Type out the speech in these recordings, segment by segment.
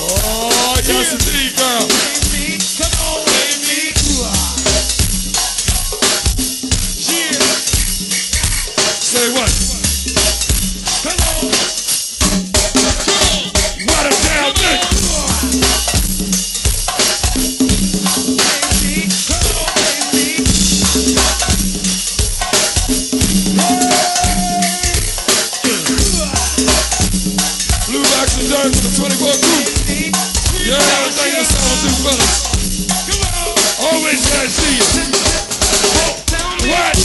Oh, yes indeed, girl. Come on, baby. Yeah. Say what? Come on. What a damn thing. Blue Box and Dirt for the 24 crew. Yeah, thank you so much, fellas. Always glad to see you. What?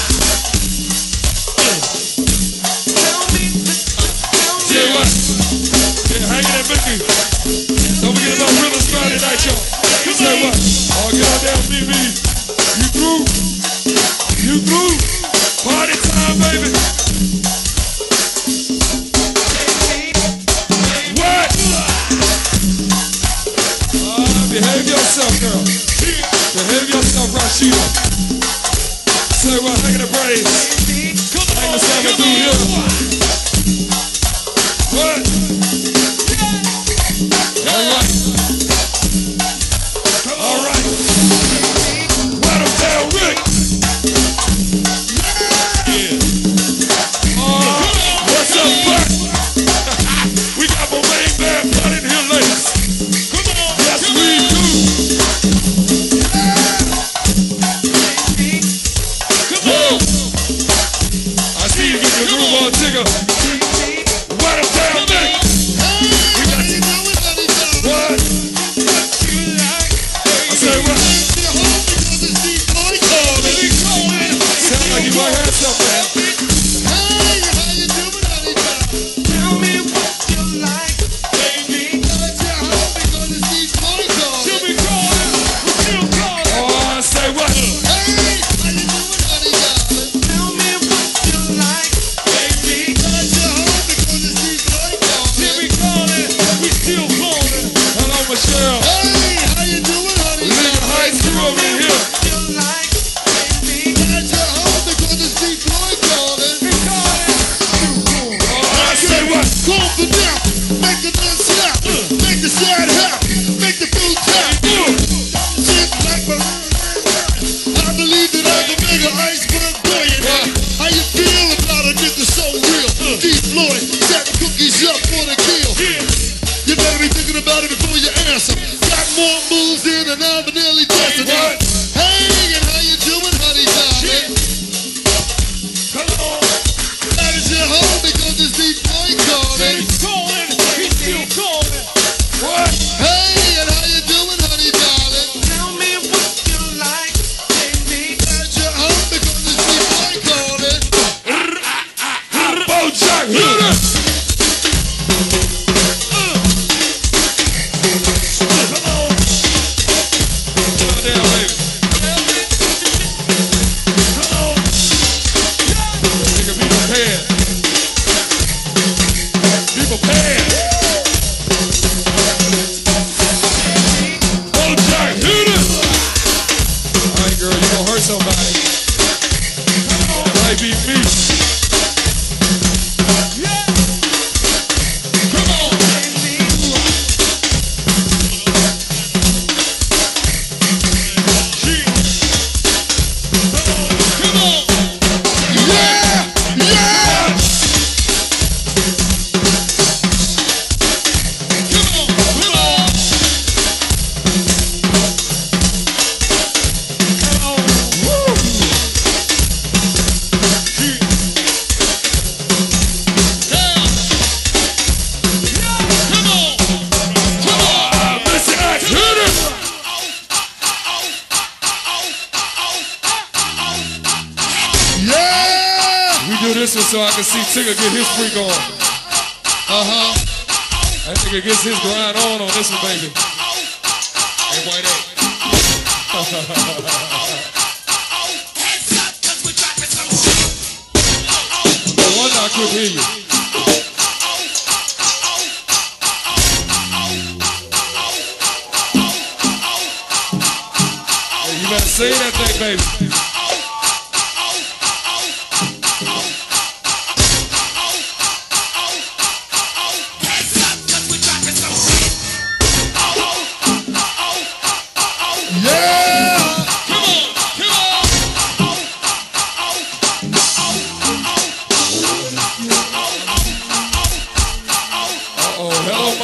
Say what? Yeah, hanging at Mickey. Don't forget about Rhythms Friday night, y'all. Say what? Oh, get on down, BB. You through? You through? Party time, baby. What? Behave yourself, girl. Behave yourself, Rashida. Say what? Hanging the braids. Hang the salmon through here. What? All right. All right. Right up down, Rick. Yeah. What's up, Buck? We got my main band blood in here, ladies. Yes, we do. Whoa. I see you get your groove on, Tigger. Right up down, Nick. We got you. What? I say what? Sound like you might have something, man. Tell me what you like, baby. Still be calling, we still calling. Oh, I say what? Tell me what you like, baby. Still be calling, we still calling. Hello, Michelle. Living high school over here. What you like, baby. Oh, I say what? Calm the down, make the dance slap, make the side hop, make the boot tap. Shit like my I believe that I can make an iceberg buoyant. How you feel about a nigga so real? Deep Floyd, setting cookies up for the kill. You better be thinking about it before you answer. Got more moves than an Albanelli dancer. Hey, and how you doing, honey, darling? Come on, That is your home because it's Deep Floyd calling. he's calling, he's still calling. What? Hey, and how you doing, honey, darling? Tell me what you like, baby. At your home because it's Deep Floyd calling. Bojack, hit it! Come on, Come down, baby. come on. Nigga, be prepared. Be prepared. Bojack, hit it! All right, girl, you gonna hurt somebody. It might be me. Come on, baby. Come on. Yeah! Yeah! Come on, come on. this one so I can see Tigger get his freak on. That nigga gets his grind on this one, baby. Hey, White A. No wonder I couldn't hear you. Hey, you better say that thing, baby.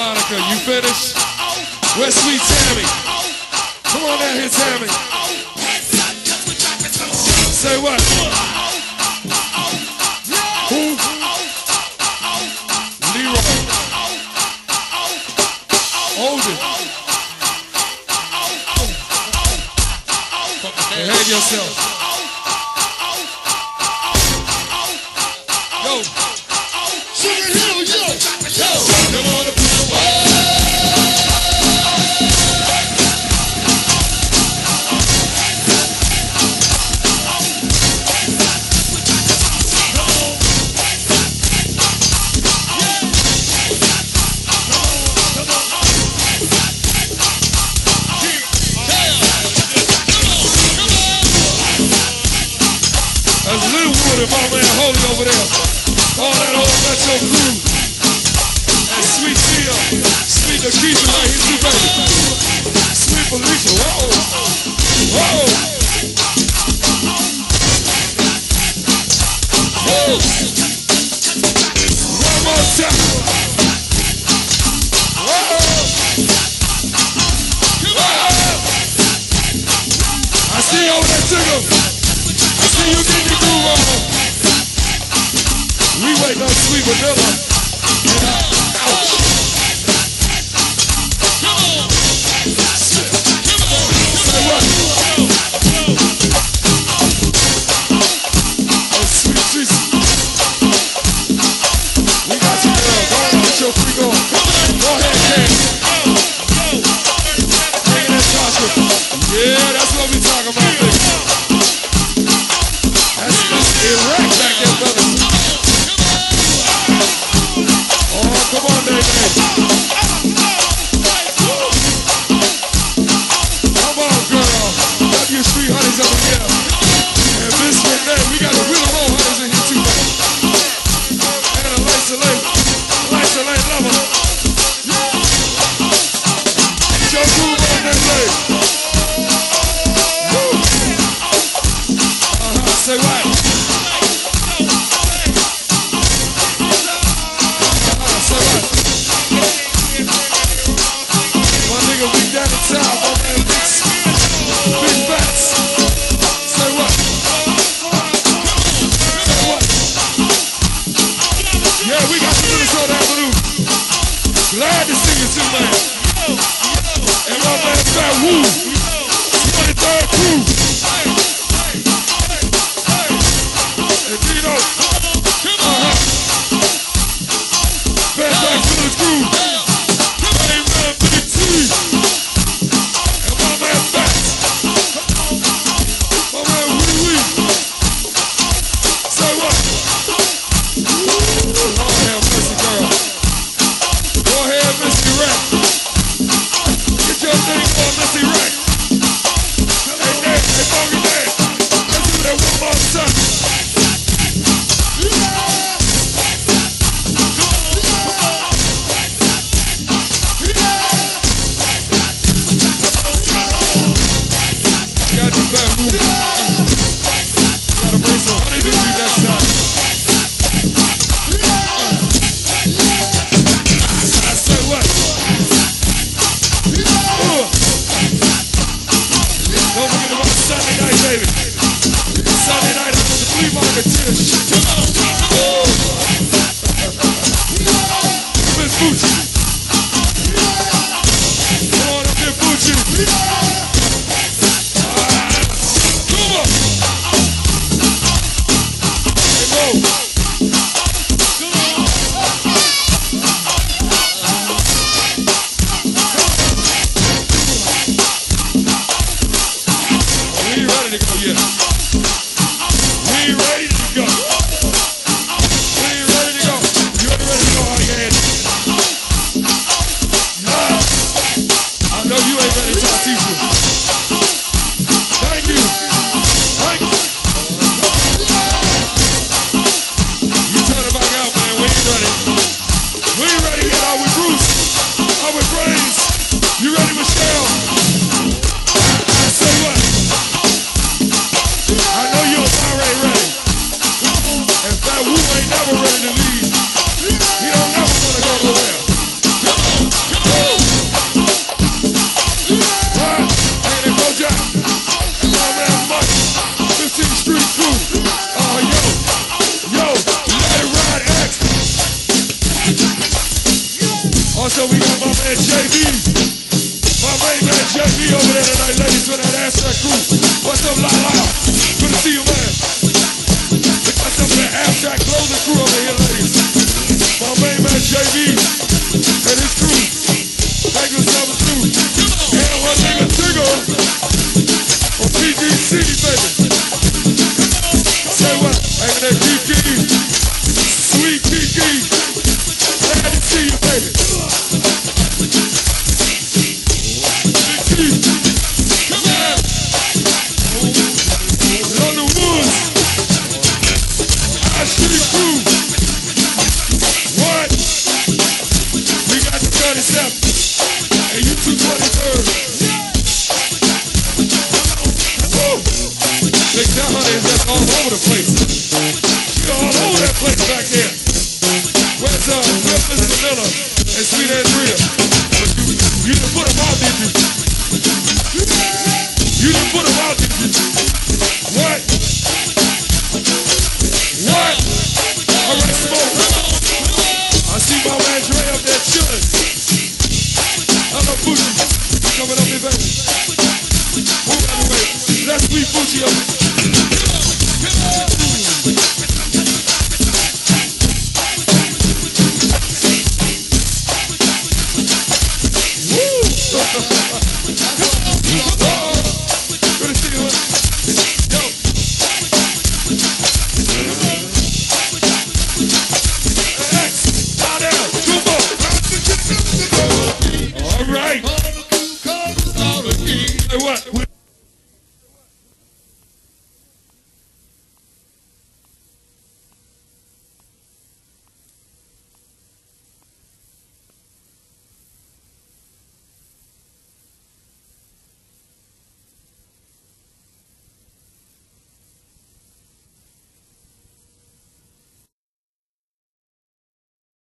Monica, you finished? Where's Sweet Tammy? Come on down here, Tammy. Say what? Who? Leroy. Hold it. Behave yourself. Yo. Sugar Hill, yo. Come on, put your There's a little wood in my man Holy over there. All that old Metro crew. And Sweet Sia, Sweet Lakeisha right here too, baby. Sweet Felicia, whoa. Whoa. Whoa. One more time. Whoa. I see you over there, Tigger. You get the groove on. We wake up Sweet Vanilla. Ouch. Come on. Say what? Oh, Sweet Jesus. We got you, girl. Go on, get your freak on. Go ahead, Ken. Bring that Tasha. Yeah, that's what we talking about, baby. Iraq back there, brothers. Oh, come on, Dave. Come on, girl. W Street Honeys over here. And this one there, we got the Willow Roll Honeys in here too, man. And a Lysa Lane lover. Joe Groove on that leg. Say what? Glad to see you too, man. And my man Fat Woo, 23rd crew. And Dino, Fat Back to the crew. Hey man, Big T. And my man Fat. My man Wee Wee. Say what? Lord have mercy, girl. Go ahead, Missy Rack. Get your thing on, Missy Rack. Hey, Dad, hey, Bogey Dad. Let's do that one more time. Got you back, move. Gotta bring some honey to you next time. I say what? Don't forget about Sunday night, baby. Sunday night, I'm going to Flea Market Tish. Miss Bucci. Come on up here, Bucci. Come on. Hey, Mo. We ain't ready to go yet. We ain't ready to go. We ain't ready to go. You ain't ready to go, all your hands. Nah. I know you ain't ready to talk to you. Thank you. Thank you. You turn it back out, man. We ain't ready. We ain't ready yet. Are we Bruce? Are we Brains? You ready, Michelle? I say what? I know you're already ready. And Fat Woo ain't never ready to leave. He don't never want to go nowhere. man JB. My main man JB over there tonight, ladies, with that Abstract crew. What's up, La? Good to see you, man. What's up, that Abstract clothing crew over here, ladies. My main man JB and his crew.